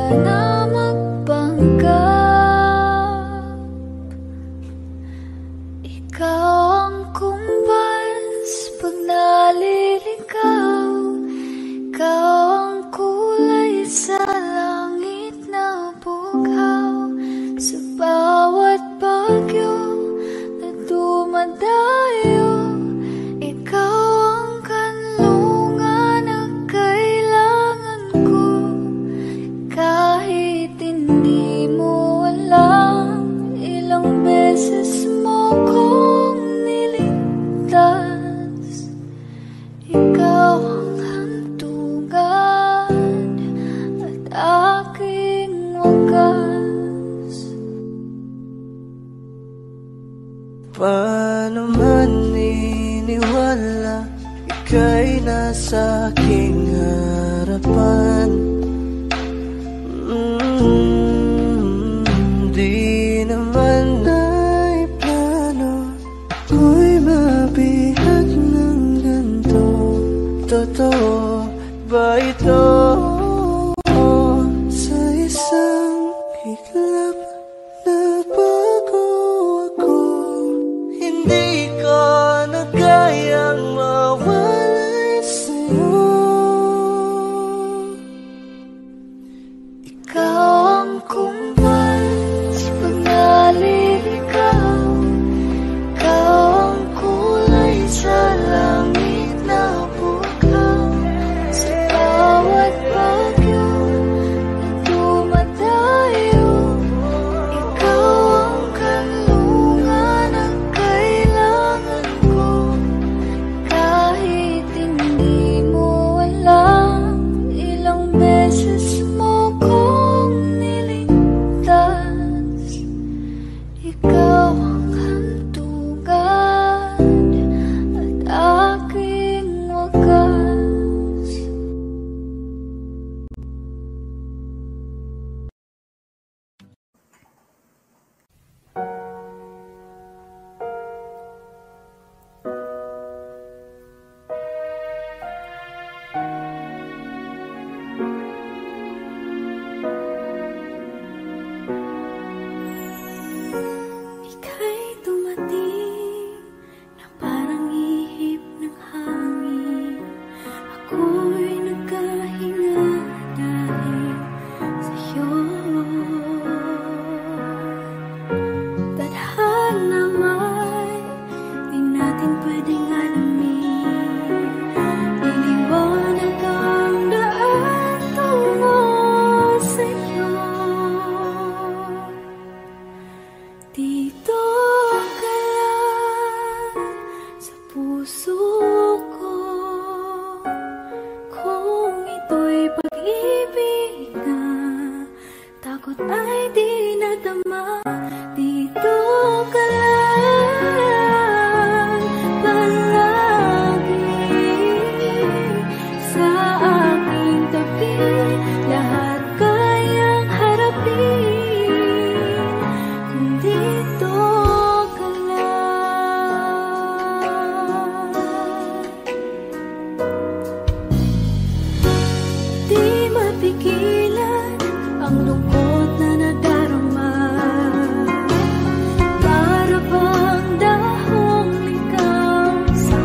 na magpanggap. Ikaw ang kumpas pag naliligaw. Ikaw ang kulay sa langit na bughaw. Sa bawat bagyo na dumadayo, ikaw ang kanlungan na kailangan ko. Kahit hindi mo alam, ilang beses mo kong niligtas. Ikaw ang hantungan at aking wagas. Paano man iniwala, ika'y nasa aking harapan. Di naman ay plano ko'y mabihag ng ganito. Totoo ba ito? Sa isang iglap na bago ako, hindi ko na kayang mawalay sa'yo. Ikaw ang kumpas pag naliligaw. Ikaw ang kulay sa langit na bughaw. Sa bawat bagyo na dumadayo, ikaw ang kanlungan na kailangan ko. Kahit hindi mo alam, ilang beses mo kong niligtas. Ikaw ang hantungan at aking wagas. Ika'y dumating na parang ihip ng hangin. Ako'y nagkahinga dahil sa'yo. Tadhana may di natin pwedeng alamin. Iniwanag ang daan tungo sa'yo. Dito ka lang sa puso ko. Kung ito'y pag-ibig na, takot ay di nadama. Dito ka lang palagi sa aking tabi. Lahat kayang harapin kung dito ka lang. Di mapigilan ang lungkot na nadarama. Para bang dahong ligaw sa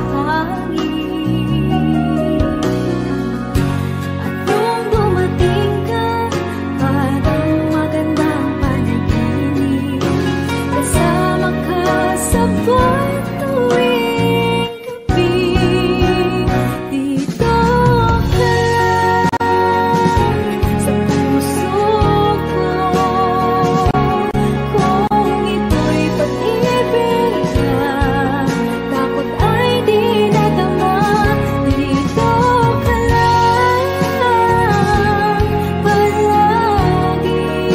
hangin. At nung dumating ka, parang magandang panaginip. Kasama ka sa buwan tuwing gabi. Dito ka lang sa puso ko. Kung ito'y pag-ibig na, takot ay di nadama. Dito ka lang palagi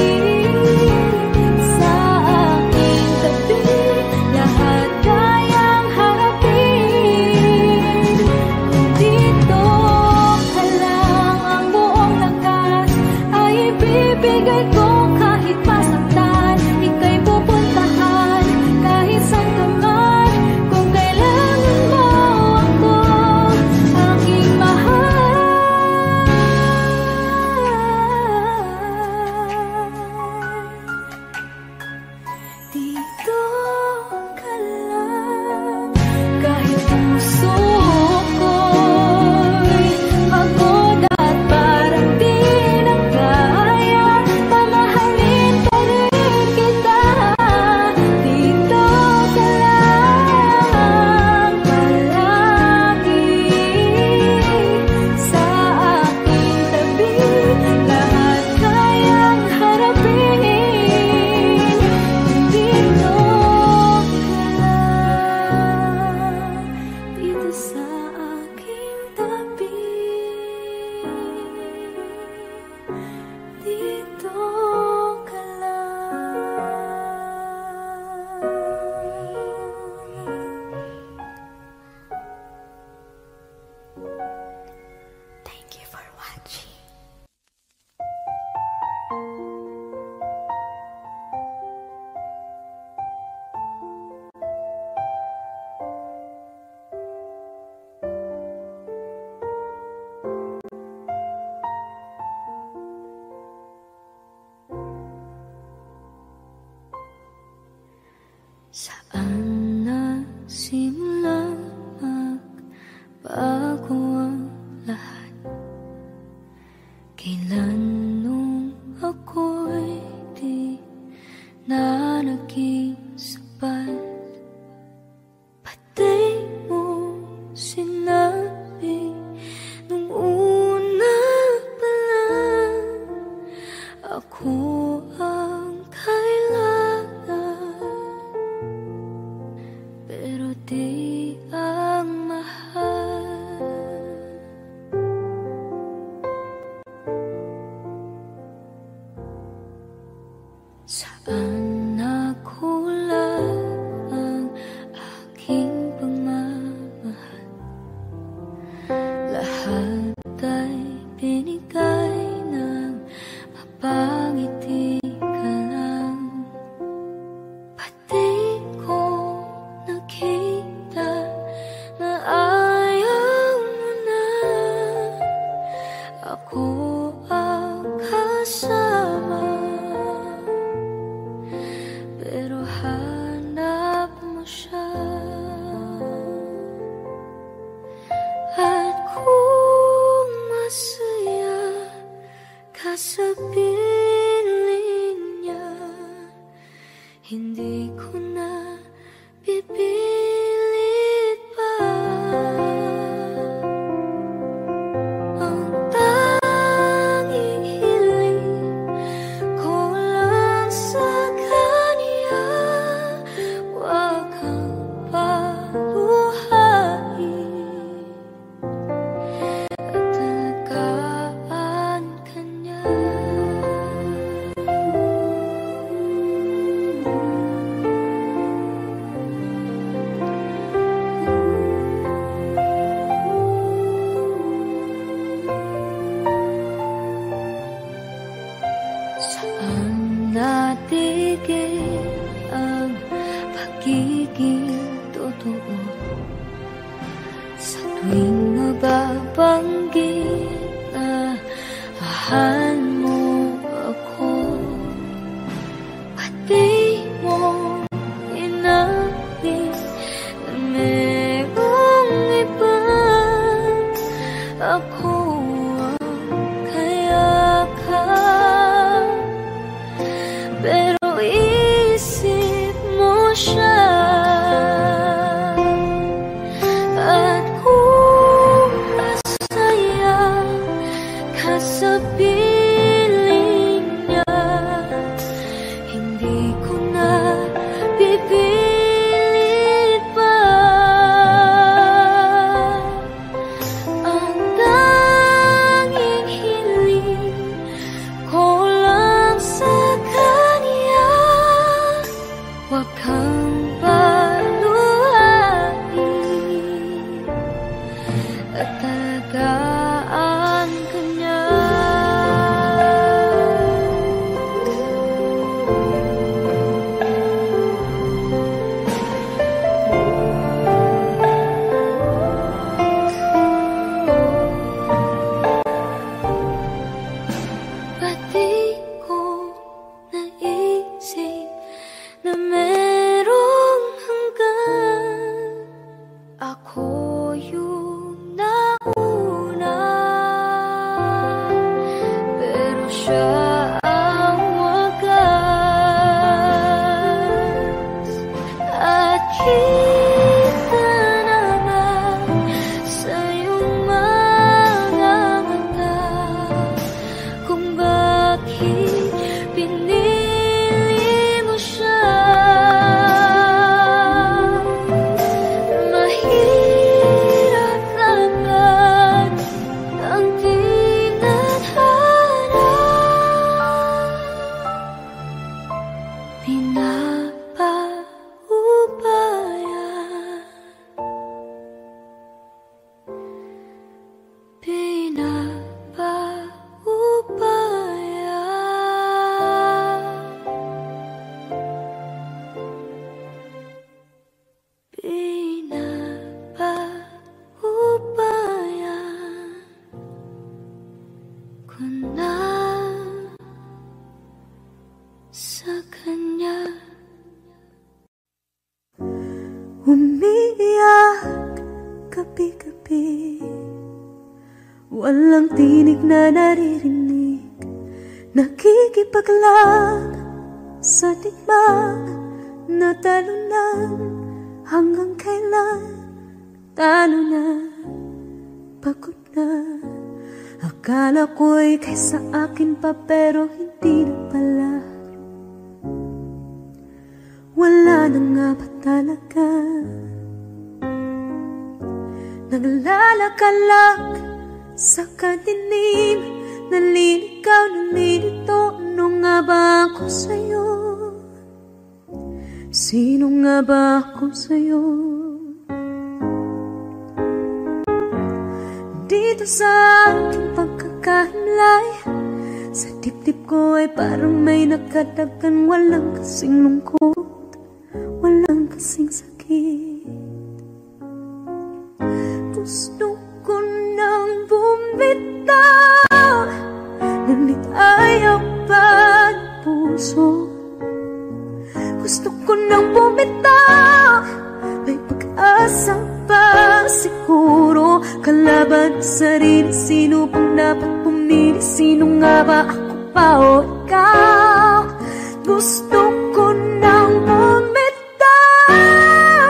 sa aking tabi. Lahat kayang harapin kung dito ka lang. Ang buong lakas ay ibibigay ko kahit masaktan. Ika'y pupuntahan kahit saan ka man. Kung kailangan mo ako, aking mahal. Saan nagsimula magbago ang lahat? Kailan nung ako'y di na naging sapat? Pati mo sinabi nung una pa lang ako ang kailangan, pero di ang mahal. Saan nakulang ang aking pagmamahal? Lahat ay binigay ng mapangiti ka lang. Pati ko nakita na ayaw mo na ako ang kasama, pero hanap mo siya. At kung masaya ka sa piling niya, hindi ko na pipilit pa. Ang tanging hiling ko lang sa kanya, huwag kang paluhain at alagaan ka niya. Saan natigil ang pagiging totoo? Sa tuwing mababanggit na mahal mo ako, pati mo inamin na merong iba. Ako ang kayakap, pero isip mo siya. At kung masaya ka sa piling niya, hindi ko na pipilit pa. Ang tanging hiling ko lang sa kanya, huwag kang paluhain at alagaan ka niya. Pati ko naisip na merong hanggan, ako yung nauna, pero siya ang wagas. At kita naman sa iyong mga mata kung bakit pinili mo siya. Mahirap laban ang tinadhana, pinapaubaya, pinapaubaya. walang tinig na naririnig, nakikipaglag sa digmaan na talunan. Hanggang kailan talo na, pagod na. Akala ko'y kaysa akin pa, pero hindi na pala. Wala na nga ba talaga? Naglalakalag sa kadilim, naliligaw, nalilito. Ano nga ba ako sa'yo? Sino nga ba ako sa'yo? Dito sa aking pagkakahimlay, sa dibdib ko ay parang may nakadagan. Walang kasing lungkot, walang kasing sakit. Gusto ko nang bumitaw, ngunit ayaw pa ng puso. Gusto ko nang bumitaw, may pag-asa pa siguro. Kalaban sa sarili, sino pang dapat pumili? Sino nga ba, ako pa o ikaw? Gusto ko nang bumitaw,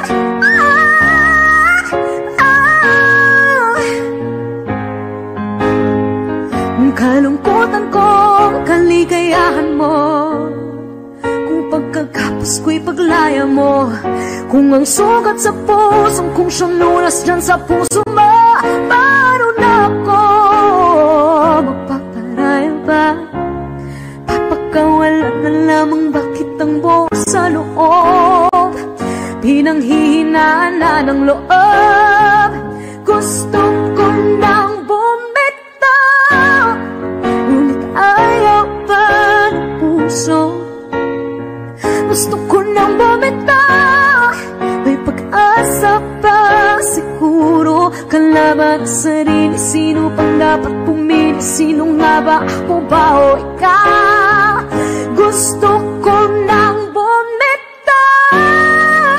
kalungkutan ko, kaligayahan mo. Kung pagkagapos ko'y paglaya mo, kung ang sugat sa pusong kung siyang lunas dyan sa puso mo, paano na ako magpaparaya ba? Papagkawalan na lamang, bakit ang buo sa loob? Pinanghihinaan na ng loob. Gusto ko nang bumitaw, ngunit ayaw pa ng puso. Gusto ko nang bumitaw, may pag-asa pa siguro. Kalaban sa sarili, sino pang dapat pumili? Sino nga ba, ako ba o ikaw? Gusto ko nang bumitaw,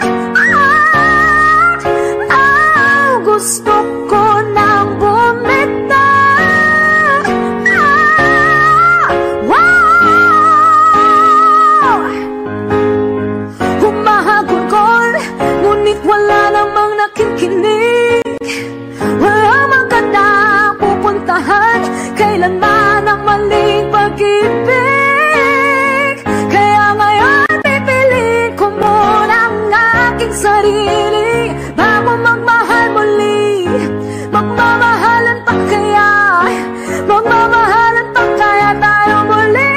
gusto ko nang bumitaw. Humahagulgol, ngunit wala namang nakikinig. Wala mang gandang pupuntahan, kailanman ang maling pag-ibig. Kaya ngayon pipiliin ko muna ang aking sarili bago magmahal muli. Magmamahalan pa kaya, magmamahalan pa kaya tayo muli.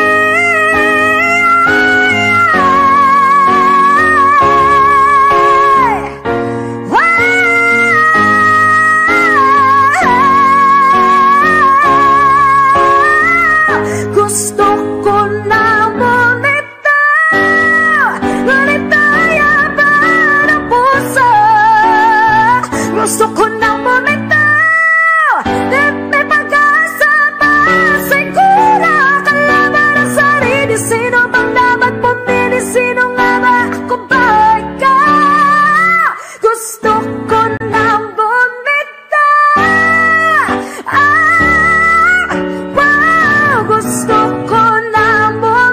Gusto ko na bumitaw, ngunit ayaw pa ng puso. Gusto ko na bumitaw, may pag-asa pa siguro. Kalaban ang sarili, sino bang dapat pumili? Sino nga ba, ako ba ikaw? Gusto ko na bumitaw, wow, gusto ko na bumitaw.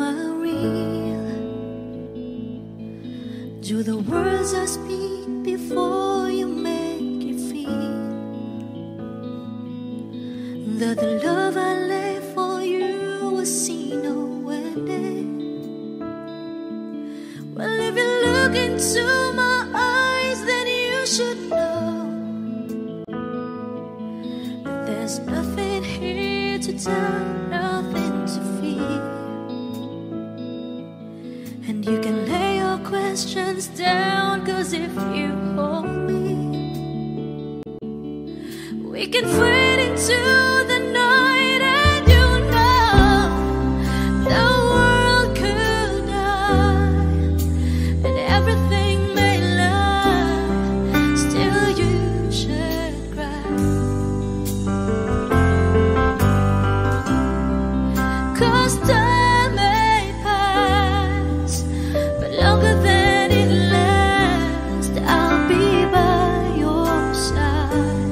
real? Do the words I speak before you make you feel that the love I lay for you will see no ending? Well, if you look into my eyes, then you should know that there's nothing here to tell, nothing to fear. And you can lay your questions down, 'cause if you hold me, we can fade into the night, and you know the world could die and everything may lie, still you should cry. 'Cause time may pass, but longer than it lasts, I'll be by your side.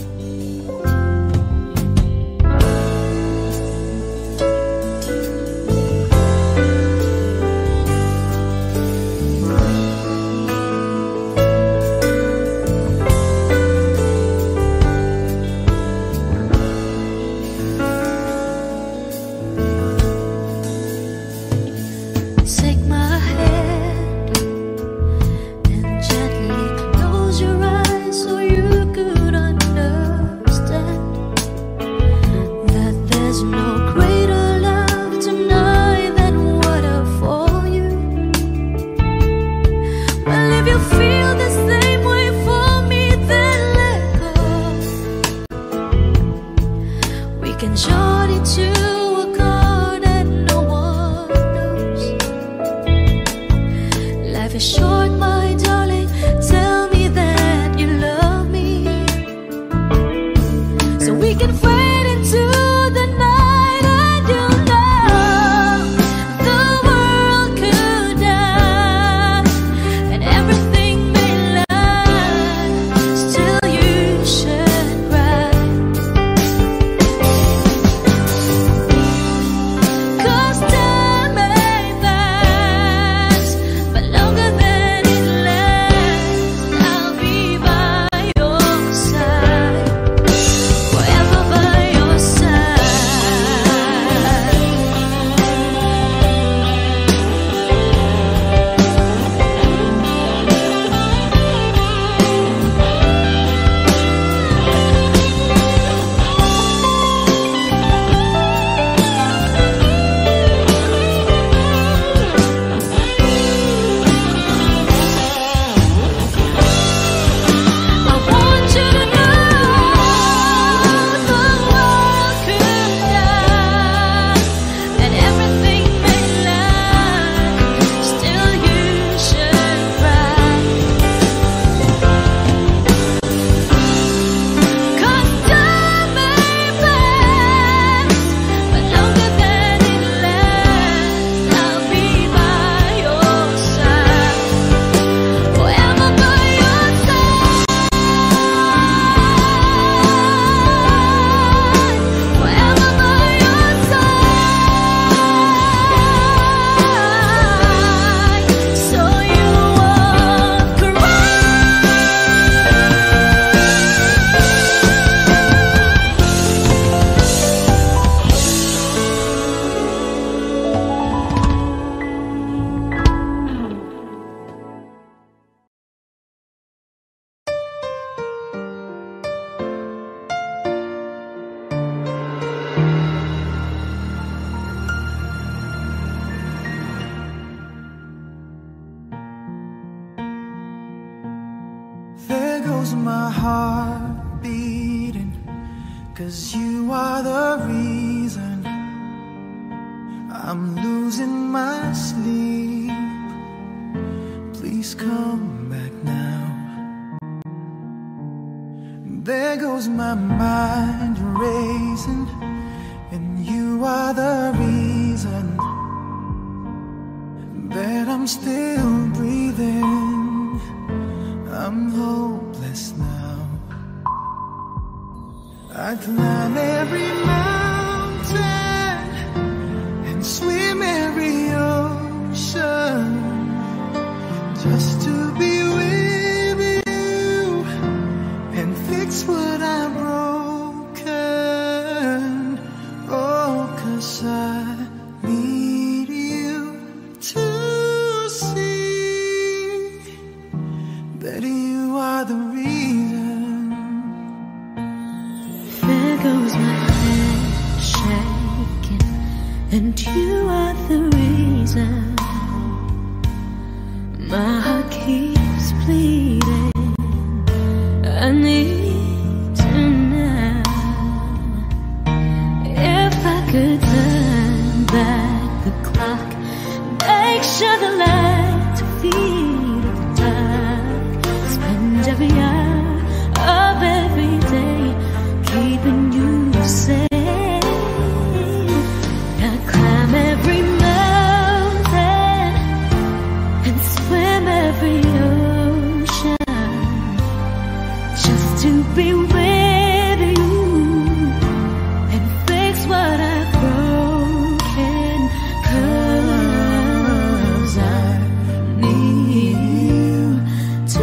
Take my hand and gently close your eyes so you could understand that there's no greater love tonight than what I for you. Well, if you feel the same way for me, then let go. We can join into a chord and no one knows. Life is short, my darling, tell me that you love me, so we can fade into the night, and you know the world could die and everything may lie, still you should cry. 'Cause time may pass, but longer than it lasts, I'll be by your side, forever by your side. I want you to know the world could die and everything may lie, still you should cry. 'Cause time may pass, but longer than it lasts, I'll be by your side, forever by your side, forever by your side, so you won't cry. There goes my heart beating, 'cause you are the reason I'm losing my sleep. Please come back now. There goes my mind racing, and you are the reason that I'm still breathing. I'm hopeless now. I climb every mountain and swim every shed the light to feed the tide. Spend every hour of every day keeping you safe. I climb every mountain and swim every ocean just to be with you and fix what I've broken. 'Cause I need you to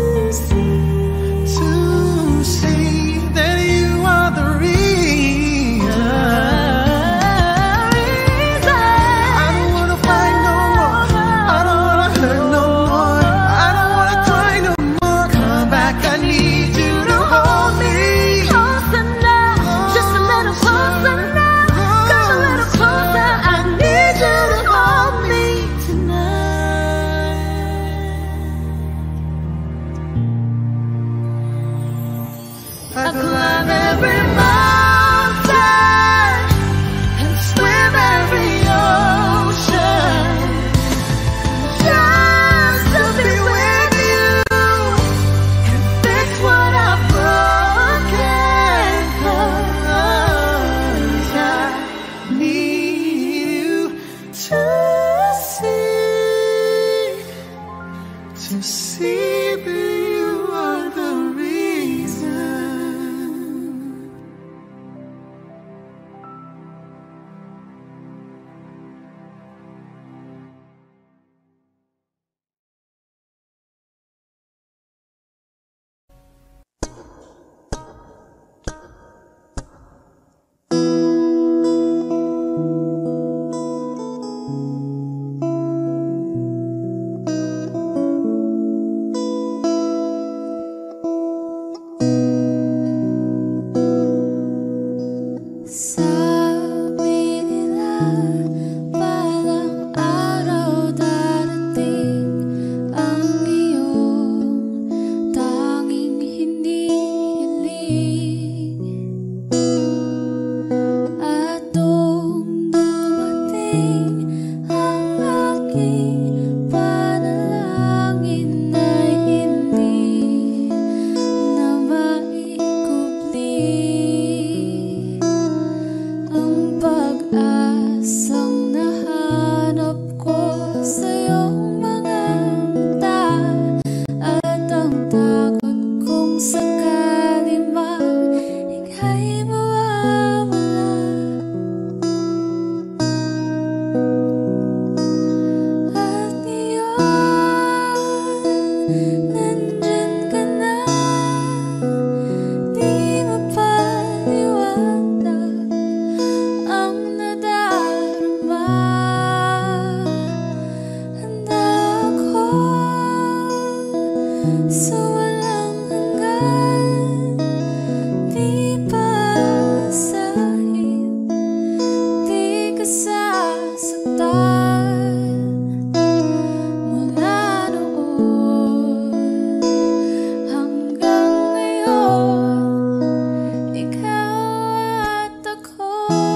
see that you are the reason. I don't wanna fight no more. I don't wanna hurt no more. I don't wanna cry no more. Come back, I need you to hold me. Closer now, just a little closer now. Come a little closer, I need you to hold me tonight. I climb every mountain and swim every ocean just to be with you and fix what I've broken. 'Cause I Need you to see that you are the reason. Sabi nila balang araw darating ang iyong tanging hinihiling. At nung dumating ang aking panalangin ay hindi na maikubli. Ang pag-asang nahanap ko sa iyong mga mata at ang takot kong sakali mang ika'y mawawala. At ngayon, nandyan ka na, di mapaliwanag ang nadarama. Handa ako sa walang hanggan, di pasahin, di ka sasaktan. Mula noon hanggang ngayon, ikaw at ako.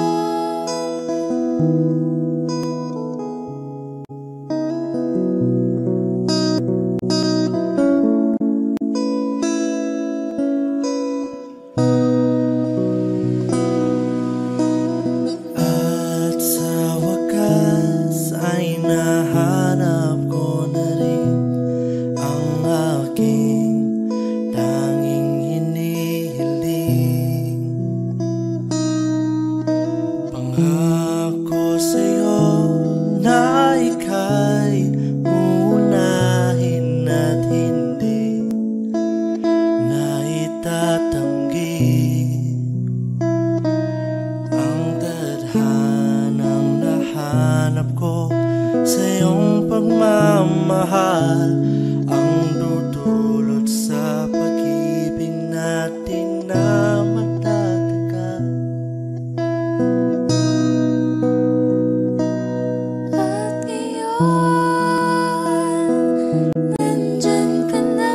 At sa wakas ay nahanap ko na rin ang aking tanging hinihiling. Pangako sa'yo na ika'y uunahin at hindi na itatanggi. Ang tadhanang nahanap ko sa iyong pagmamahal ang dudulot sa pag-ibig natin na matatagal. At ngayon, nandyan ka na,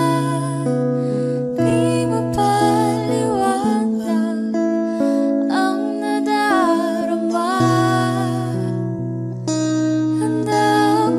di mapaliwanag ang nadarama. Handa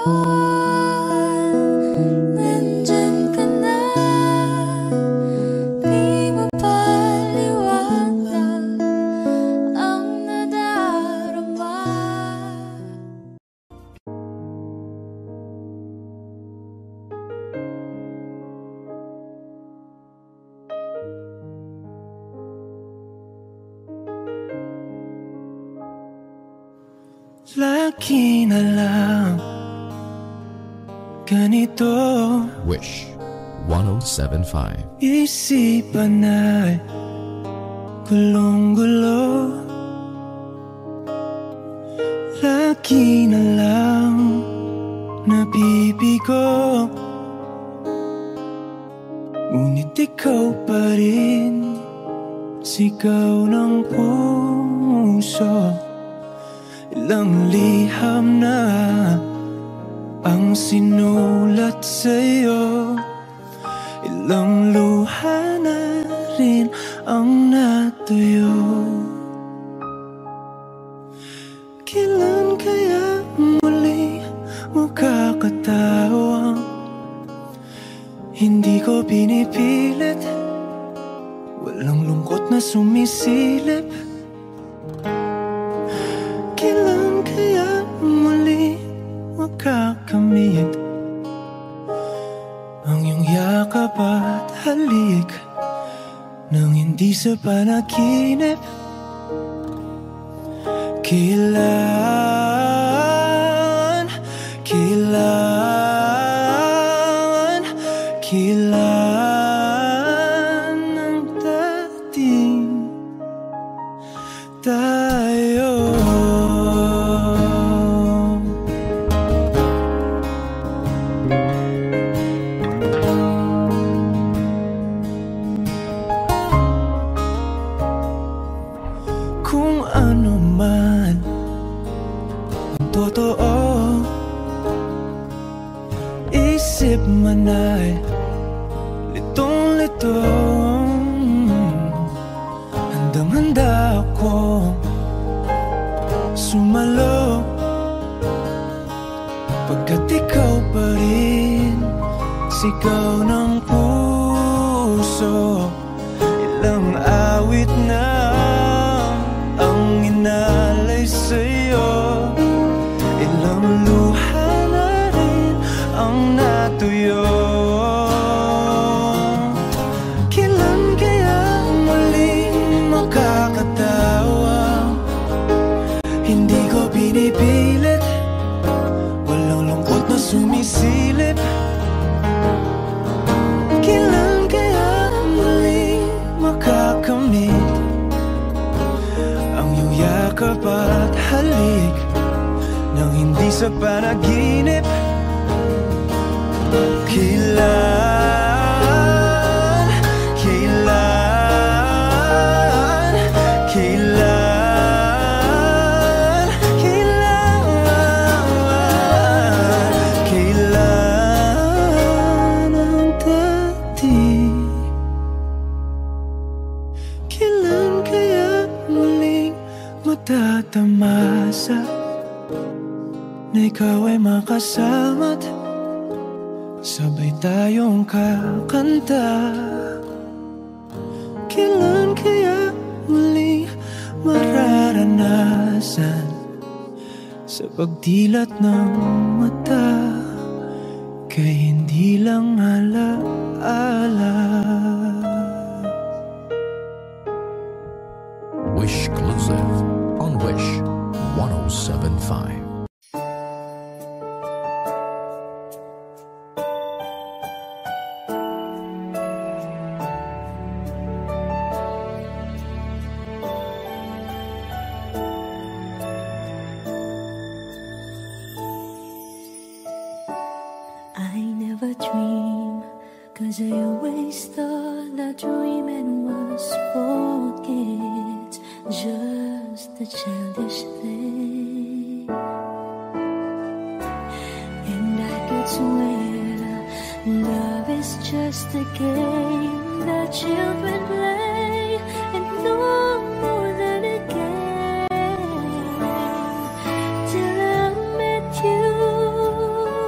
nandyan ka na. Di mapaliwanag ang nadarama. Lagi na lang ganito. Wish 1075. Isipan ay gulong-gulo. Lagi na lang nabibigo. Ngunit ikaw pa rin, sigaw ng puso. Ilang liham na ang sinulat sa'yo. Ilang luha na rin ang natuyo. Kailan kaya muli makakatawang hindi ko pinipilit, walang lungkot na sumisilip. Kailan kaya muli makakamit ang iyong yakap at halik nang hindi sa panaginip? Kailan, kailan, kailan ang dating tayo? Kung ano man ang totoo, isip man ay litong-lito. Handang-handa ako sumalo, pagkat ikaw pa rin, sigaw ng puso. Ilang awit na ang inalay sa'yo, ilang luha na rin ang natuyo. Kailan kaya muling makakatawa? Hindi ko pinipilit, walang lungkot na sumisilip. Kailan kaya muling makakamit ang iyong yakap at halik nang hindi sa panaginip? Kailan, kailan, kailan, kailan, kailan ang dating? Kailan kaya muling matatamasa na ikaw ay makasama't sabay tayong kakanta? Kailan kaya muling mararanasan sa pagdilat ng mata kay hindi lang alaala? Wish exclusive on Wish 1075. I never dream, 'cause I always thought that dreaming was for kids, just a childish thing. And I could swear love is just a game that children play, and no more than a game till I met you.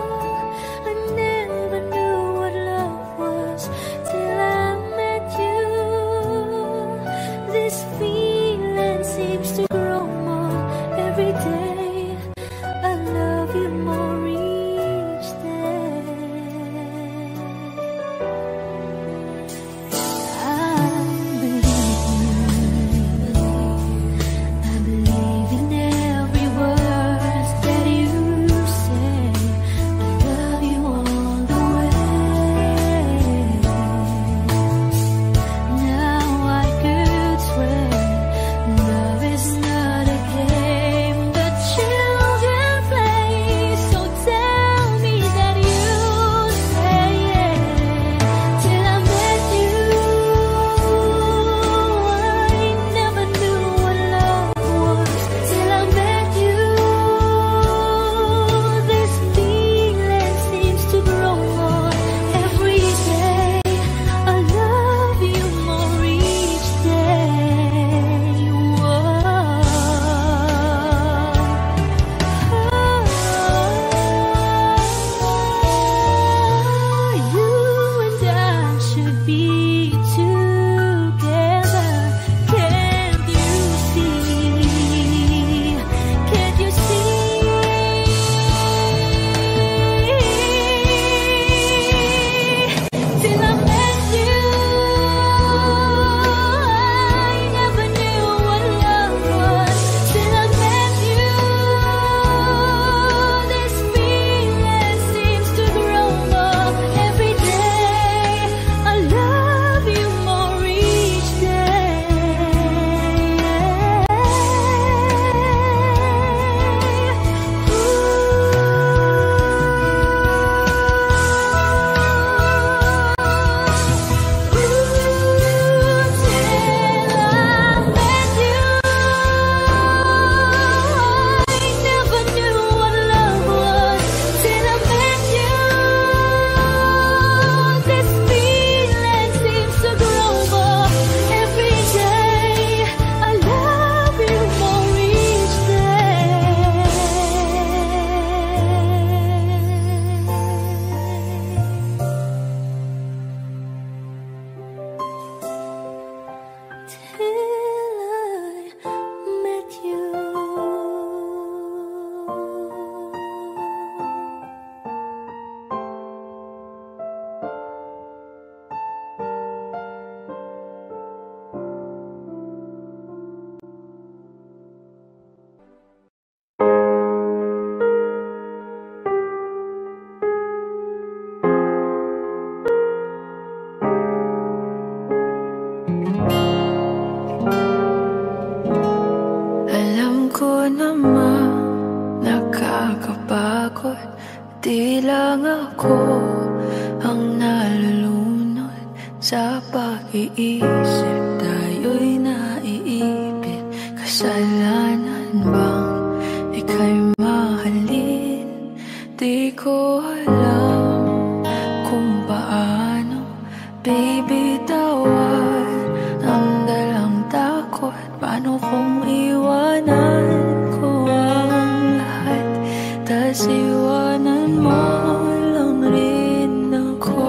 naman nakakapagod. Di lang ako ang nalulunod sa pag-iisip. Tayo'y naiipit. Kasalanan bang ika'y mahalin? Di ko alam kung paano bibitawan ang dalang takot. Paano kung iwanan ko ang lahat, tas iwanan mo lang rin ako?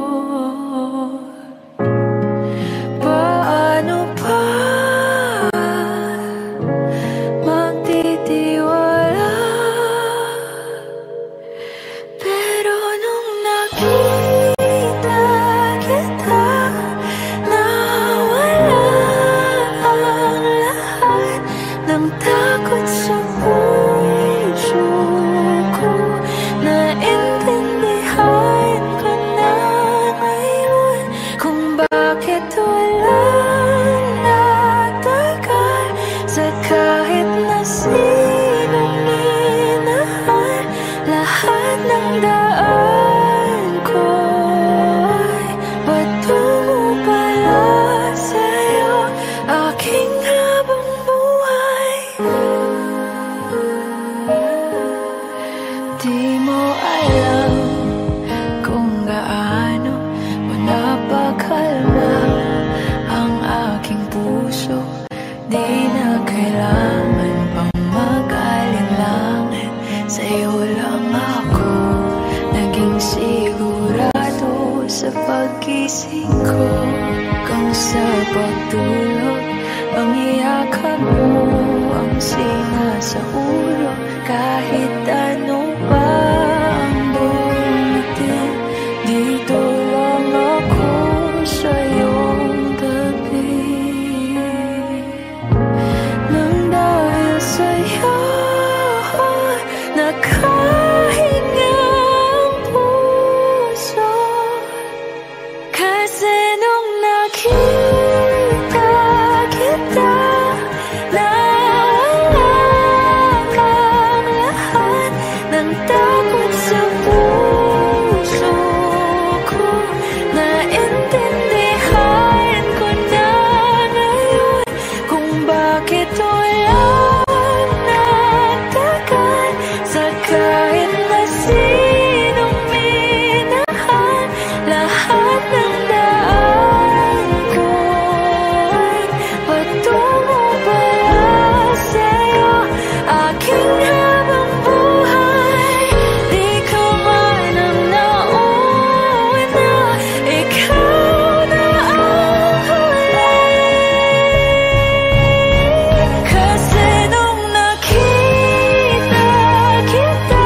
Paano pa magtitiwala? Pero nung nakita kita, nawala ang lahat ng takot sa puso ko. Naintindihan ko na ngayon kung bakit walang natagal sa kahit na sinong minahal. Lahat ng daan ko ay patungo pala sa'yo, aking habang buhay. Di mo alam kung gaano mo napakalma ang aking puso. Di na kailangan pang mag-alinlangan, sa'yo lang ako naging sigurado sa pag-gising ko. Kung sa pagtulog ang iyakap mo ang sinasa ulo, kahit ano pa ang dumating, dito lang ako sa iyong tabi. Nang dahil sa'yo nakahinga ang puso, kasi nung nakita kita, nawala ang lahat ng takot sa puso ko. Naintindihan ko na ngayon kung bakit walang natagal sa kahit na sinong minahal. Lahat ng daan ko ay patungo pala sa'yo, aking habang buhay. Di ka man ang nauna, ikaw na ang huli. Kasi nung nakita kita,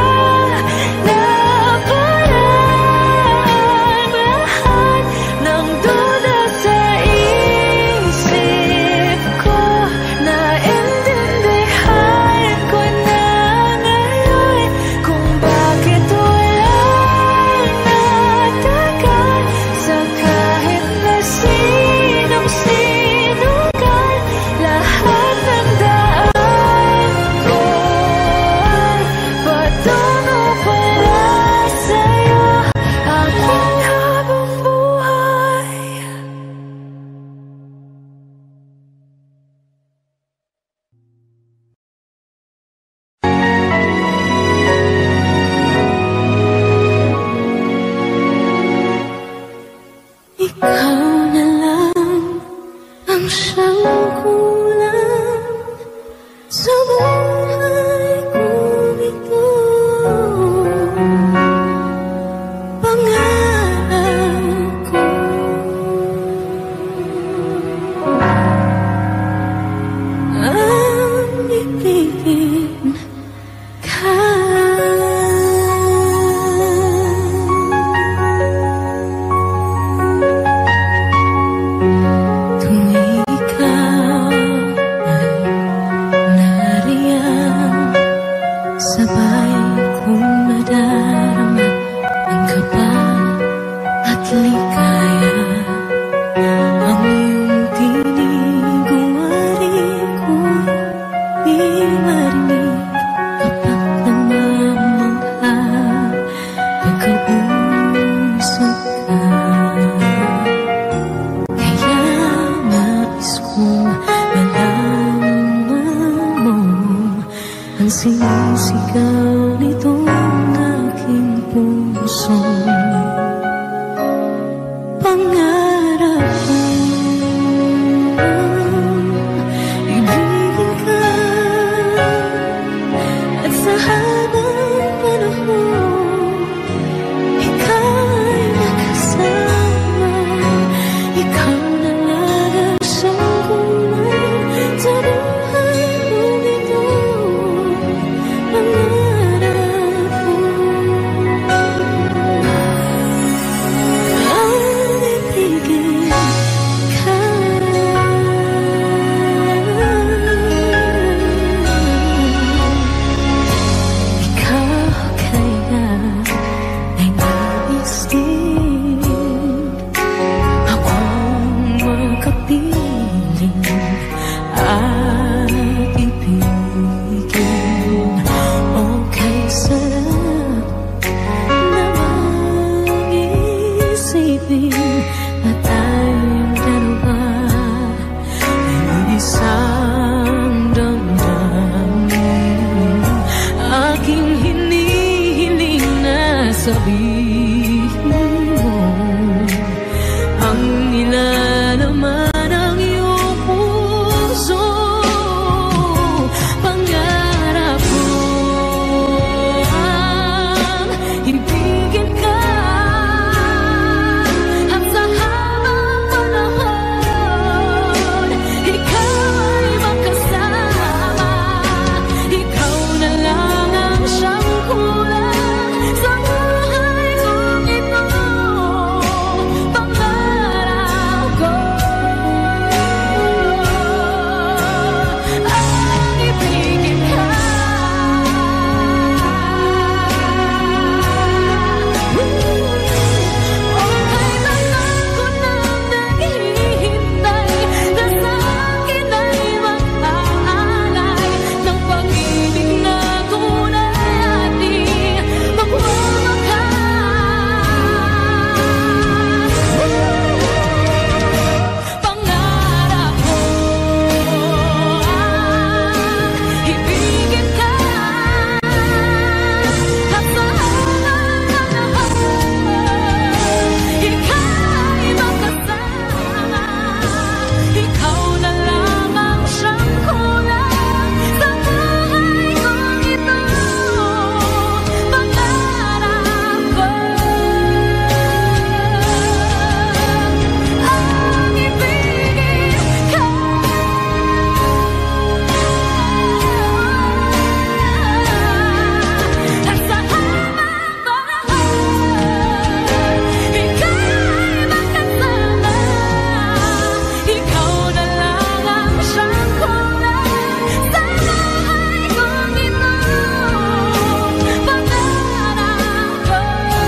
naparang lahat ng duda sa isip ko. Naintindihan ko na ngayon kung bakit walang natagal sa kahit na sinong sinugal. Lahat ng daan ko ay patungo pala sa'yo, aking habang buhay. Ikaw na lang ang siyang kulang sa buhay kong ito. Pangarap ko ang ibigin ka. Tuwing ikaw ay nariyan, sabay kong nadarama ang kaba at ligaya. Ang iyong tinig, umari ko'y di marinig. sinisigaw nitong aking puso. Pangarap ko ibigin ka at sa habang panahon ika'y makasama. Ikaw na lang ang siyang kulay sa buhay kong ito. Pangarap ko ang ibigin ka. Ikaw kaya ay nais din akong makapiling at ibigin. Okay, sarap namang isipin na tayong dalawa ay isang damdamin. Aking hinihiling na sabihin mo ang nilalaman ng iyong puso. Pangarap ko ang ibigin ka at sa habang panahon ika'y makasama. Ikaw na lang ang siyang kulang sa buhay kong ito. Pangarap ko ang ibigin ka. Okay lang ako nang naghihintay na sa akin ay mag-aalay ng pag-ibig na tunay ating magwawakas. Pangarap ko ang ibigin ka at sa habang panahon ika'y makasama. Ikaw na lang ang siyang kulang sa buhay kong ito. Pangarap ko ang ibigin ka at sa habang panahon ika'y makasama. Ikaw na lang ang siyang kulang sa buhay kong ito. Pangarap ko,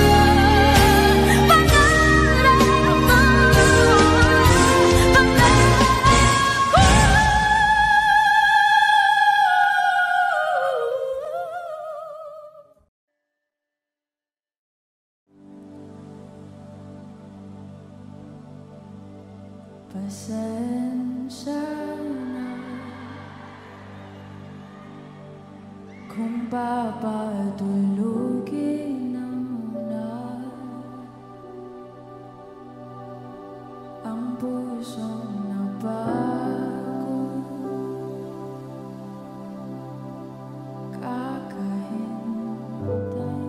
Pasensya na kung papatulugin na muna ang pusong napagod. Kakahintay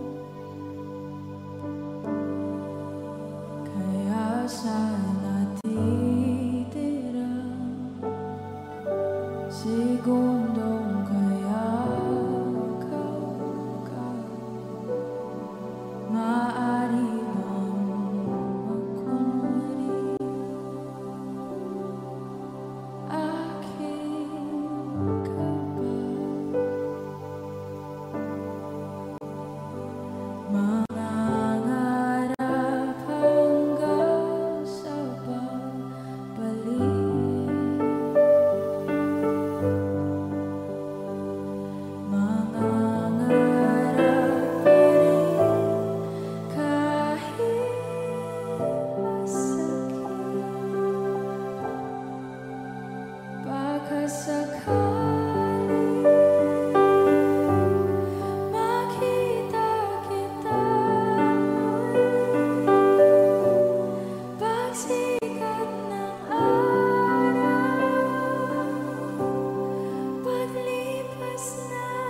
kaya sana titira segundong kaya ka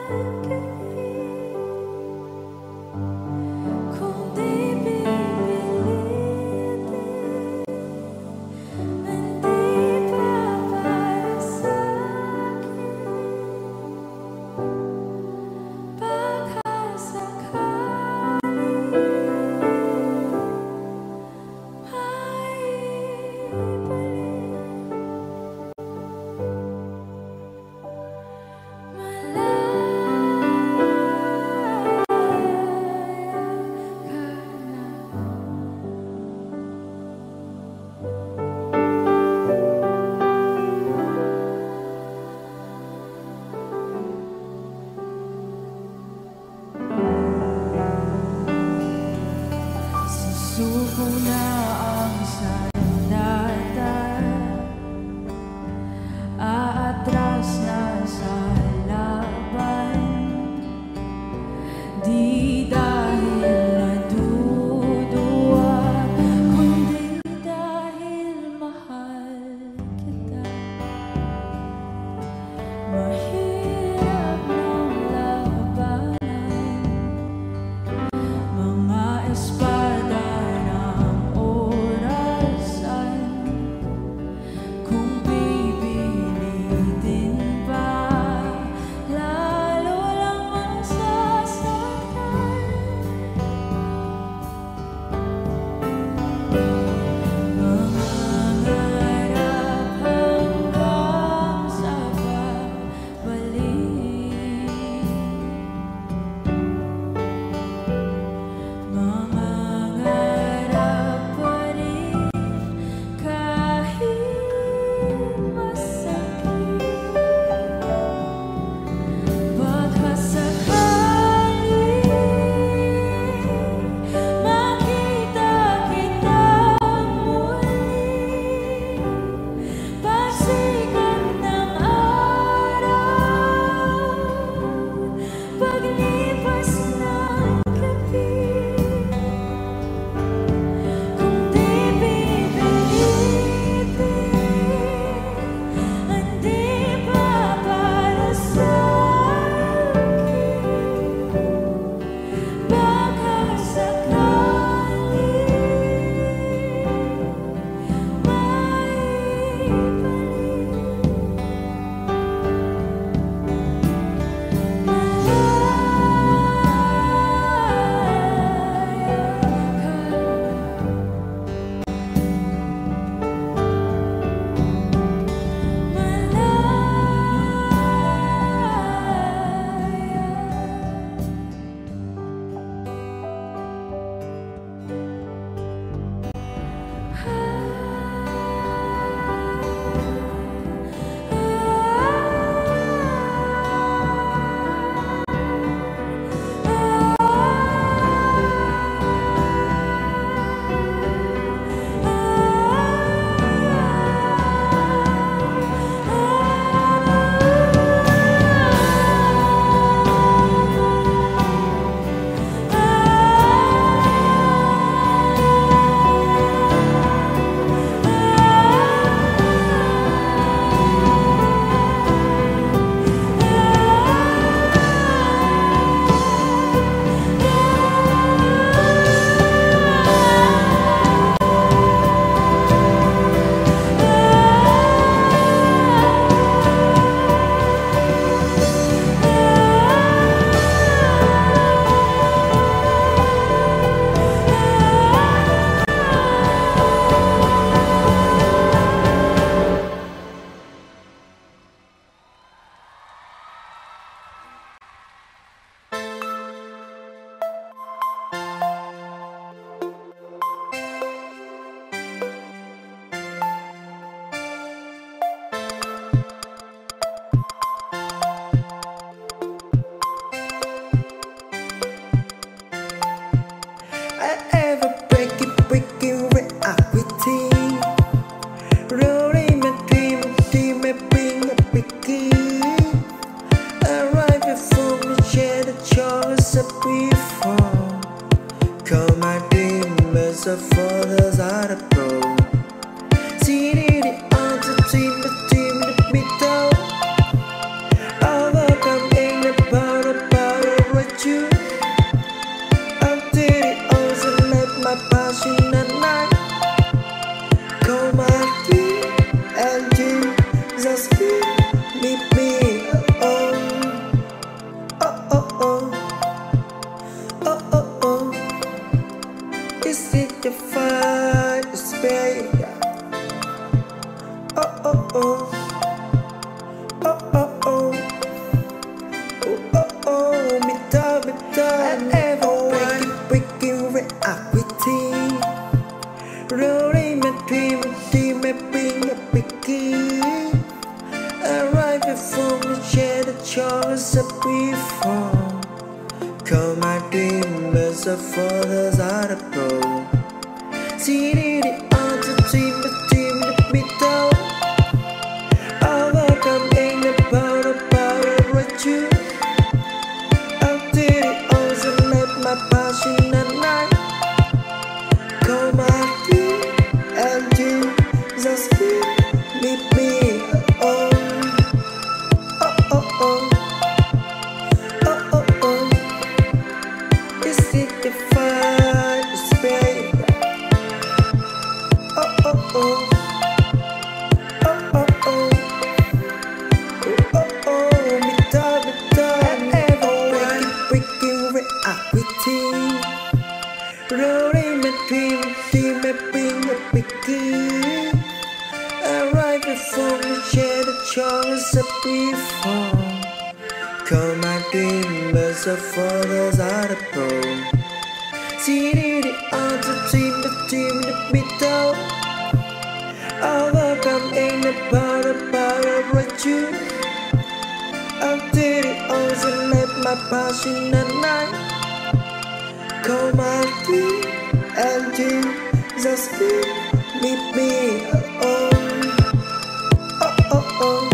Suko na ang sandata, aatras na sa laban. Di dahil naduduwa, kundi dahil mahal kita. Mahirap ng labanan, mga espada ng orasan. Kung pipilitin pa, lalo lang masasaktan. Mangarap hanggang sa babalik. Mangarap pa rin kahit masakit. Baka sakaling makita kita muli, pagsikat ng araw, paglipas ng gabi. Kung di pipilitin, hindi pa para sa'kin. Baka sakaling I ever breaking reality. Rolling my dream being a beginning. Arrive before me, share the chance of before. Call my demons of fathers out of bone. See the answer between the middle. Overcome in the power. as before. Call my dream as a father's out of bow. See it on the dream, the dream, the middle. Overcome in the power of you. I did it also let my passion at night. Call my dream and you just meet me. Oh, oh, oh, oh. Before, call my dream as a father's out of bow. See it on the dream, the middle. Overcome in the power of you. I did it also let my passion at night. Call my dream and you just meet me. Oh, oh, oh, oh.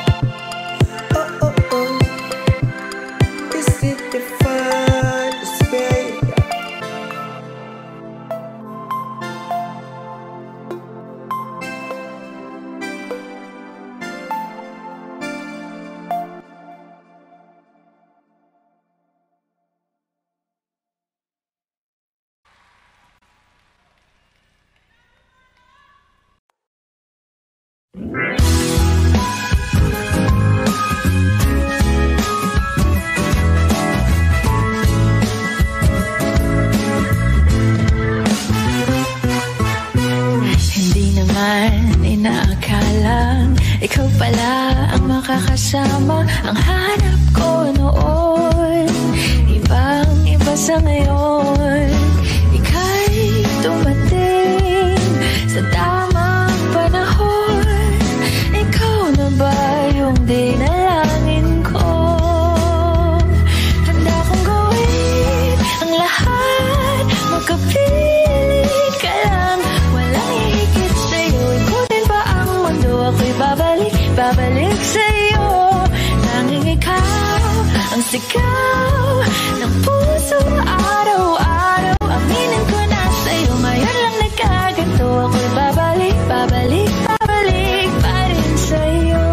Ikaw pala ang makakasama, ang hanap ko noon. Ibang-iba sa ngayon, ika'y dumating sa tamang panahon. Ikaw na ba yung dinalangin ko? Handa kong gawin ang lahat, magkapilit ka lang. Walang hihigit sa'yo, ikutin pa ang mundo. Ako'y babalik sa'yo. Tanging ikaw ang sigaw ng puso araw-araw. Aminin ko na sa'yo, ngayon lang nagkaganto. Ako'y babalik pa rin sa'yo.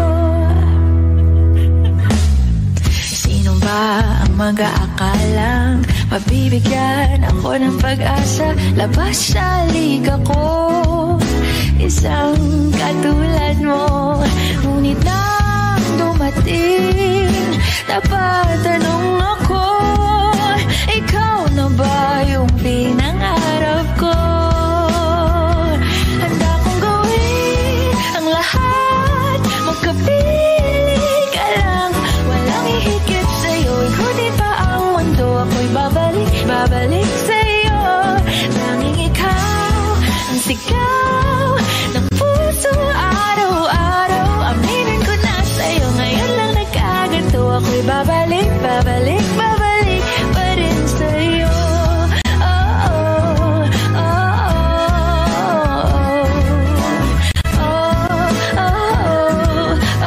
Sino ba ang mag-aakalang mabibigyan ako ng pag-asa? Labas sa liga ko, isang katulad mo. Ngunit nang dumating, napatanong ako, ikaw na ba yung pinangarap ko? Handa kong gawin ang lahat, magkapili ka lang. Walang hihigit sa'yo, ikutin pa ang mundo. Ako'y babalik sa'yo. Tanging ikaw ang sigaw ng puso araw-araw. Aminin ko na sa'yo, ngayon lang nagkaganto. Ako'y babalik pa rin sa'yo. Oh, oh, oh, oh, oh, oh, oh,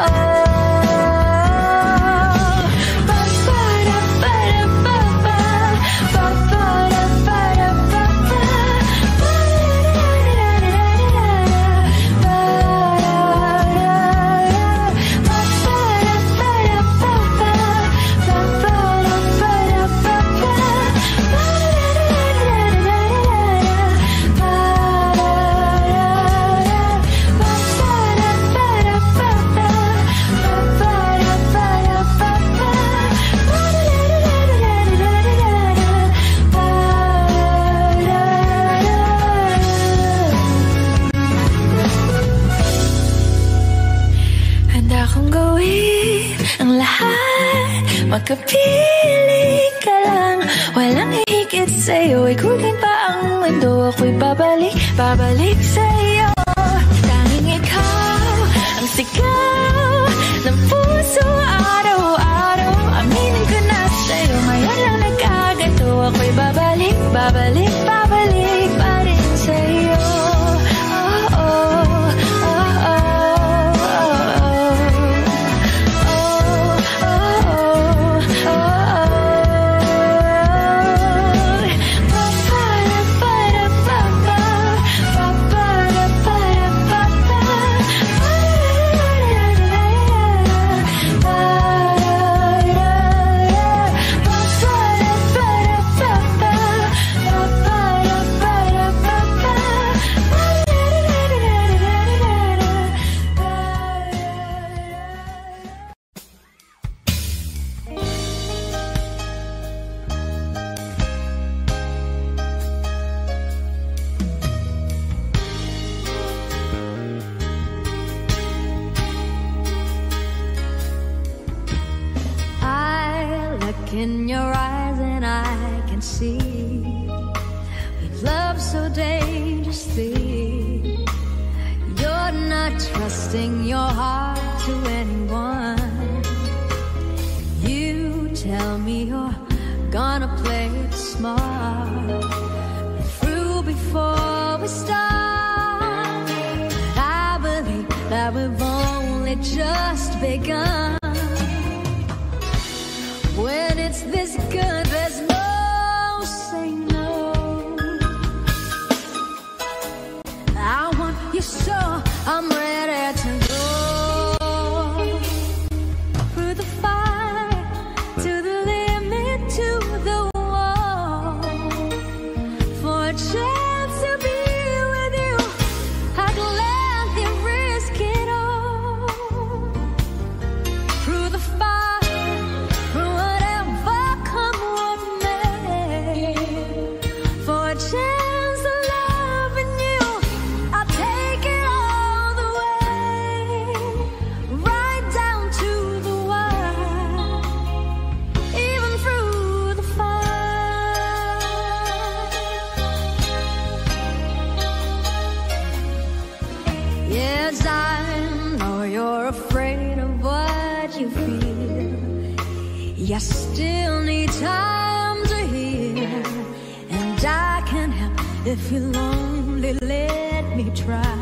Magkapili ka lang, walang hihigit sa'yo. Ikutin pa ang mundo, ako'y babalik sa'yo. Tanging ikaw ang sigaw ng puso araw-araw. look in your eyes and I can see we've loved so dangerously. You're not trusting your heart to anyone. You tell me you're gonna play it smart. Through before we start, I believe that we've only just begun. When it's this good, there's no saying no. I want you so I'm ready to go through the fire, to the limit, to the wall. For a chance to be with you, I'd gladly risk it all. Through the fire, through whatever come what may. For a chance to love in you, I'll take it all the way, right down to the wire, even through the fire. Yes, I know you're afraid of what you feel. You still need time to heal, and I can help if you're lonely. Let me try.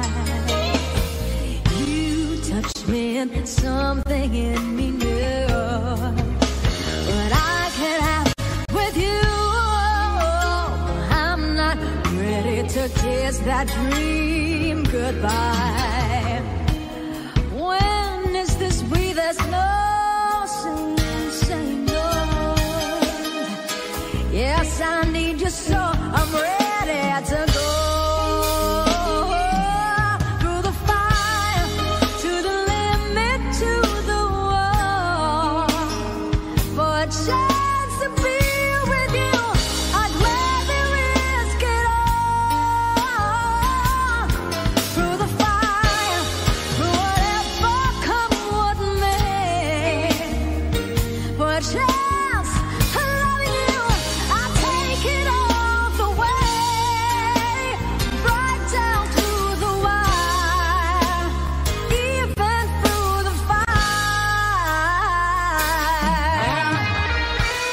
You touch me and something in me new, but I can't have with you. I'm not ready to kiss that dream goodbye. When is this breathe? There's no saying no. Yes, I need you so I'm ready to go through the fire, to the limit, to the wall. For a chance to be with you, I'd gladly risk it all. Through the fire, through whatever come what may. For a chance of loving you, I'll take it all the way, right down to the wire, even through the fire.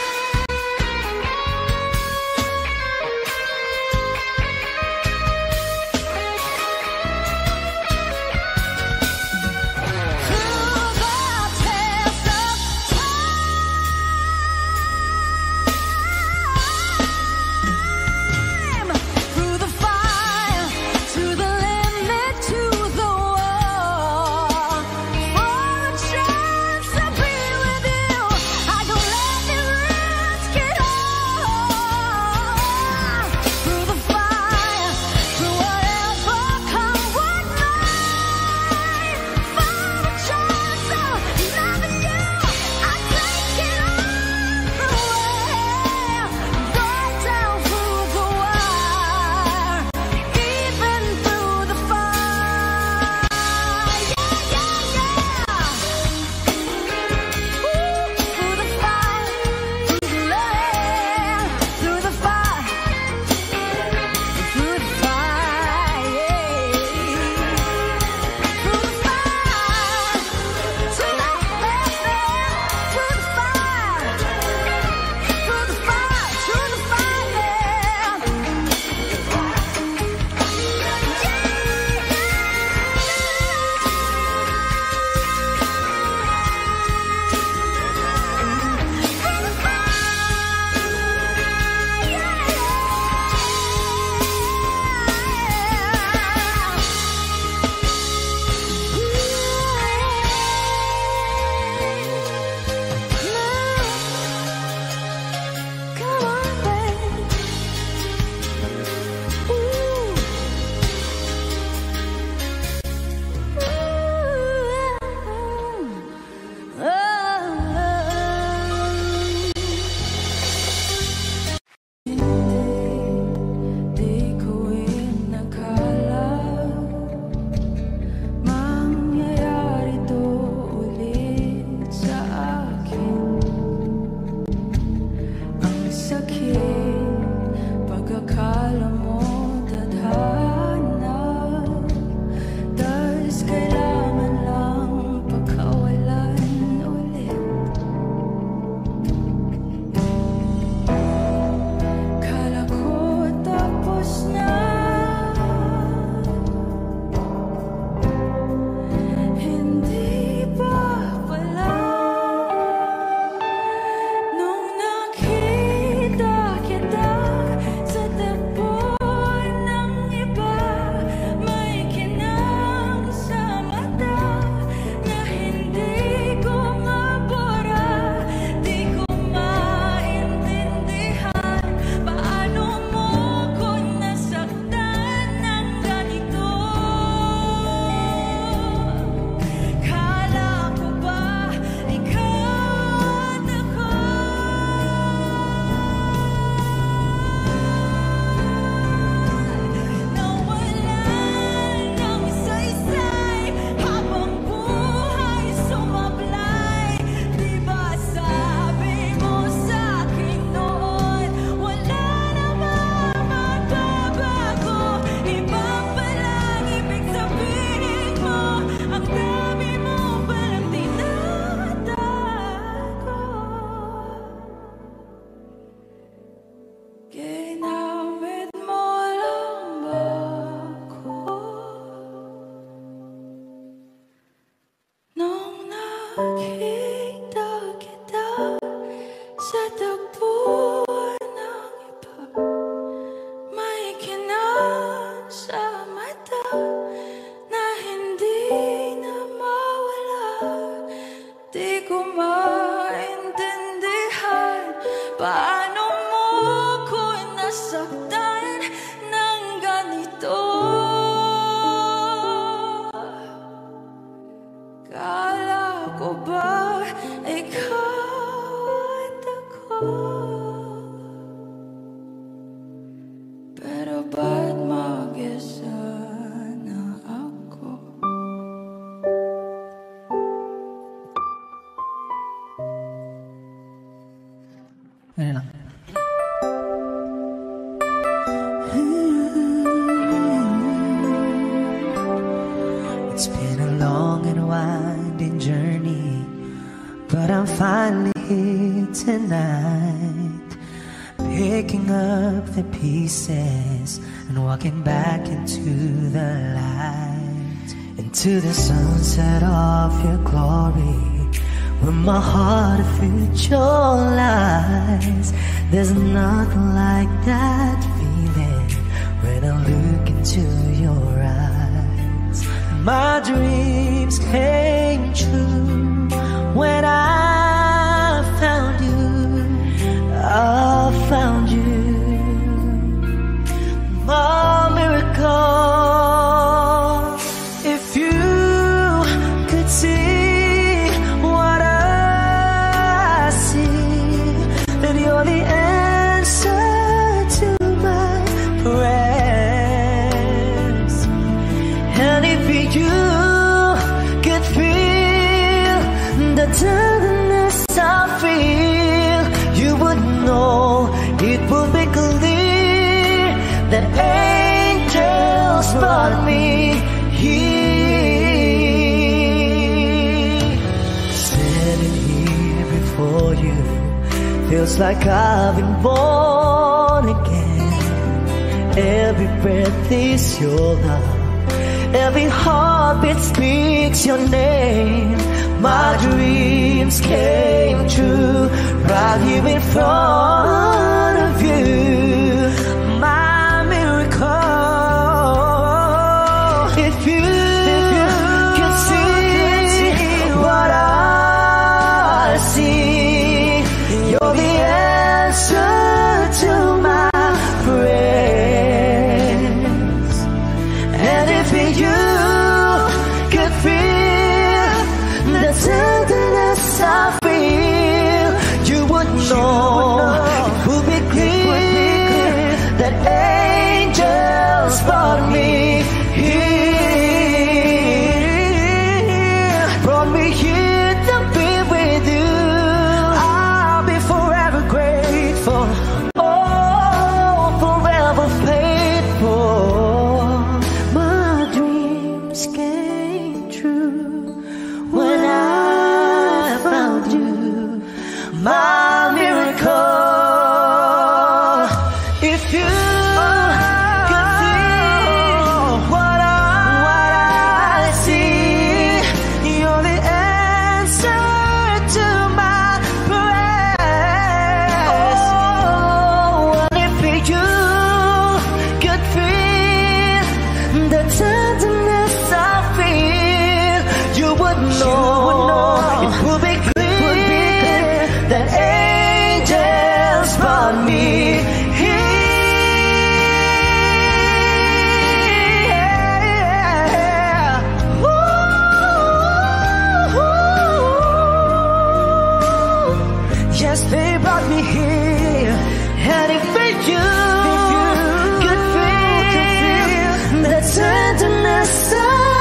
tagpo ng iba, may kinang sa mata na hindi na mawala. Di ko maintindihan paano mo ko nasaktan ng ganito. Kala ko ba ikaw at ako, pero ba't mag-isa na ako? Ganyan lang. It's been a long and winding journey, but I'm finally here tonight, picking up the pieces and walking back into the light, into the sunset of your glory, where my heart of future lies. There's nothing like that feeling when I look into your eyes. My dreams came true when I found you. I found you, my miracle. If you could see what I see, then you're the answer to my prayers. And if you could feel the tenderness I feel, you would know it would be clear that angels brought me here. Standing here before you feels like I've been born again. Every breath is your love, every heartbeat speaks your name. My dreams came true right here in front of you, my miracle. If you could see what I see, you're the answer to my prayers. And if you could feel the tenderness I feel, you would know it would be clear that angels brought me here, brought me here to be with you. I'll be forever grateful, oh, forever faithful. My dreams came true when I found you, my miracle. If you could see what I see, you're the answer to my prayers. Oh, and if you could feel the tenderness I feel, you would know it would be clear that angels brought me here. Yes, they brought me here. And if you could feel the tenderness I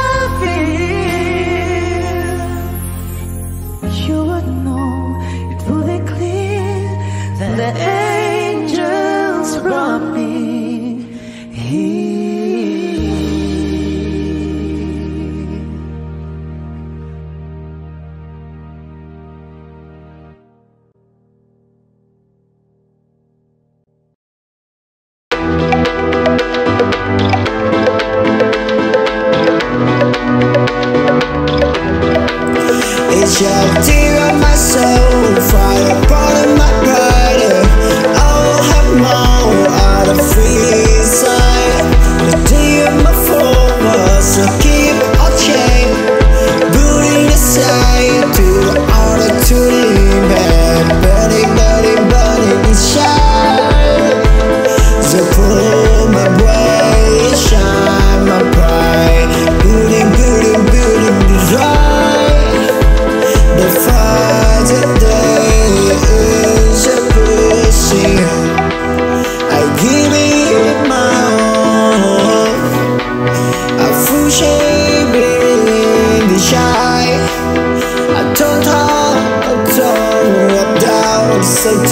feel, you would know it would be clear that the angels brought me here. It's your tear of my soul, fire upon my pride.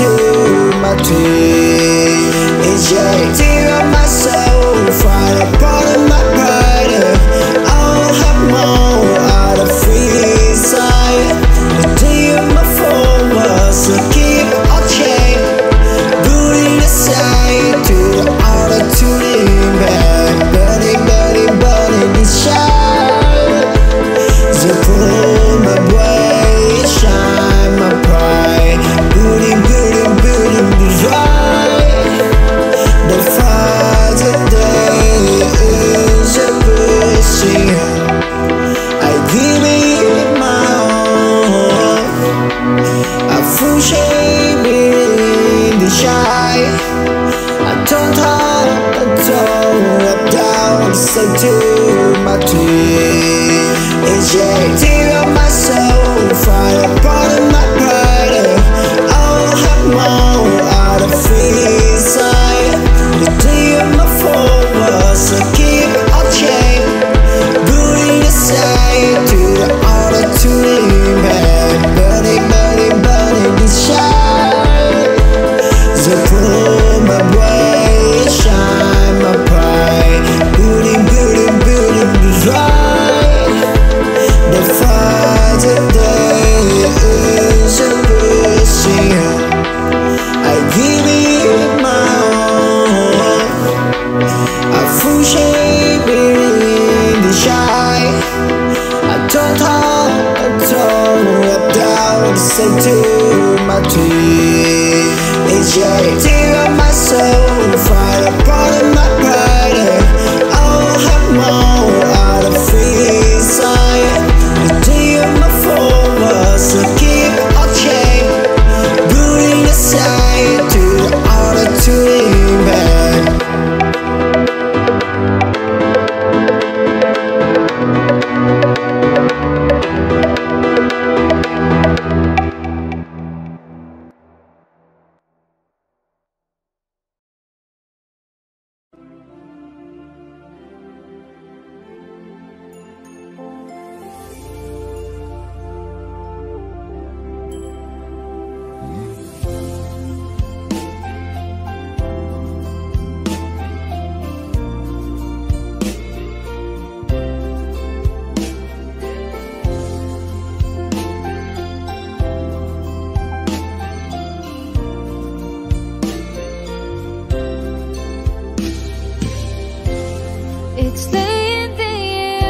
to my tree. It's your tear of my soul, find a part of my pride. I'll have more out of free side. The tear of my phone was a keep or chain. Putting aside to the outer tuning bed. Burning, burning, burning inside. So pull my way, shine my pride. Building, building, building the right. The Father day is a blessing. I give it my all. I full shame in the shy. I don't have a toe up down, so to my tree. It's your tear of my soul, find a part of my pride. I'll have more out of free side. The day of my phone was a keep or chain. Putting aside to the outer tuning bed. Burning, burning, burning inside. So pull my way, shine my pride. Building, building, building the right. The Father day is a blessing. I give it my all. I full shame in the shy. I don't have a toe up down, say to my tree. It's your tear of my soul, find a part of my pride. I'll have more out of free side. The day of my phone was a keep or chain. Putting aside to the outer tuning bed. It's late in the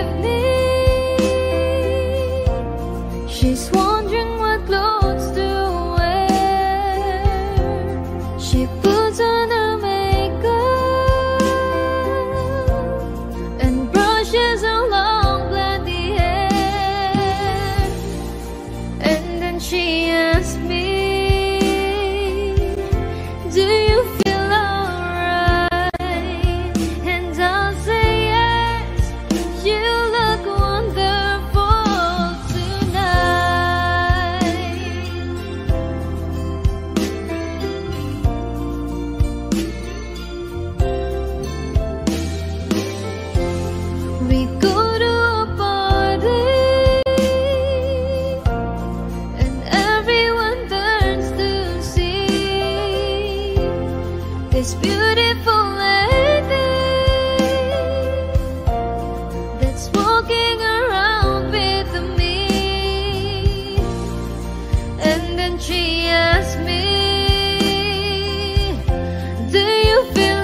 evening. She's wondering what clothes to wear. She puts on her makeup and brushes her long blondy hair. And then she asks me, do you feel alright? And I'll say, you look wonderful tonight. We go to a party and everyone turns to see this beautiful lady that's walking around with me. And then she asked me, do you feel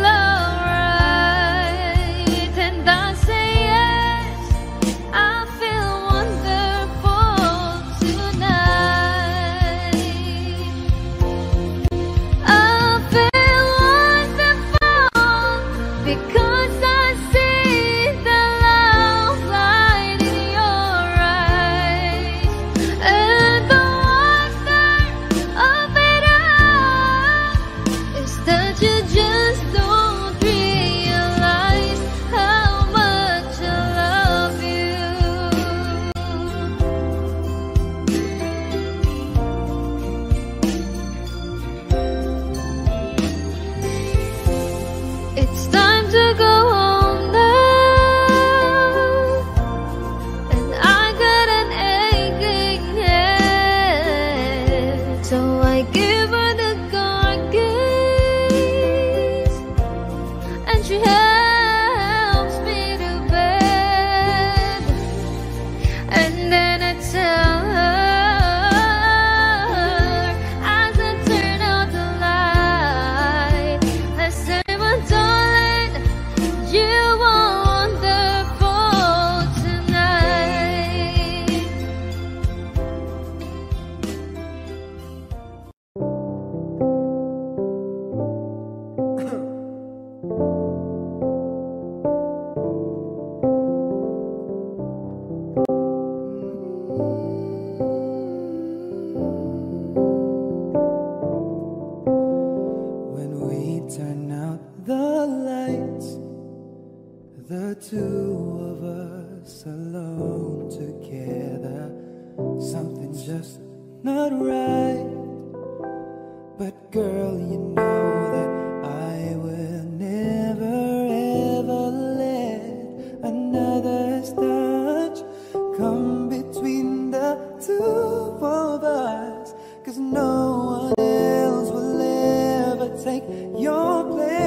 alright? And I say yes, I feel wonderful tonight. I feel wonderful two of us alone together, something's just not right. But girl, you know that I will never ever let another's touch come between the two of us, 'cause no one else will ever take your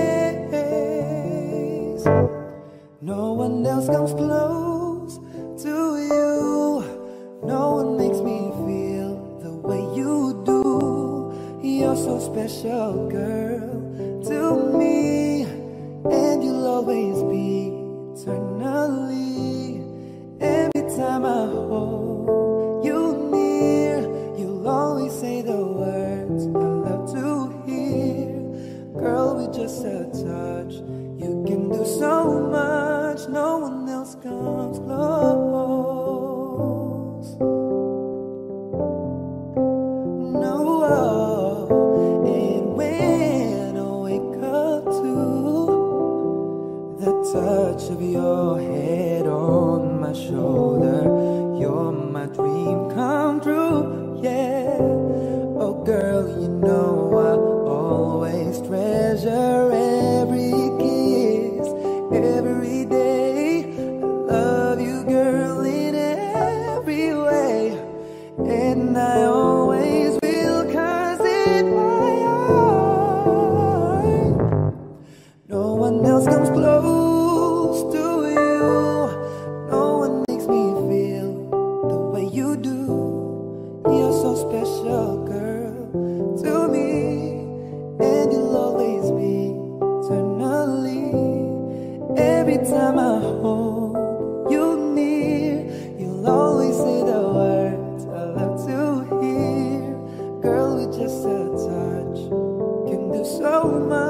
place. No one else comes close to you. No one makes me feel the way you do. You're so special, girl, to me, and you'll always be eternally. Every time I hold you near, you'll always say the words I love to hear. Girl, with just a touch, you can do so much. No one else comes close. No. And when I wake up to the touch of your head on my shoulder, you're my dream come true, yeah. Oh girl, you know I always treasure every kiss, every day. I love you, girl, in every way, and I always will, 'cause in my heart no one else comes close to you. No one makes me feel the way you do. You're so special, girl, to me, and you'll always be eternally. Every time I hold you near, you'll always say the words I love to hear. Girl, with just a touch, can do so much.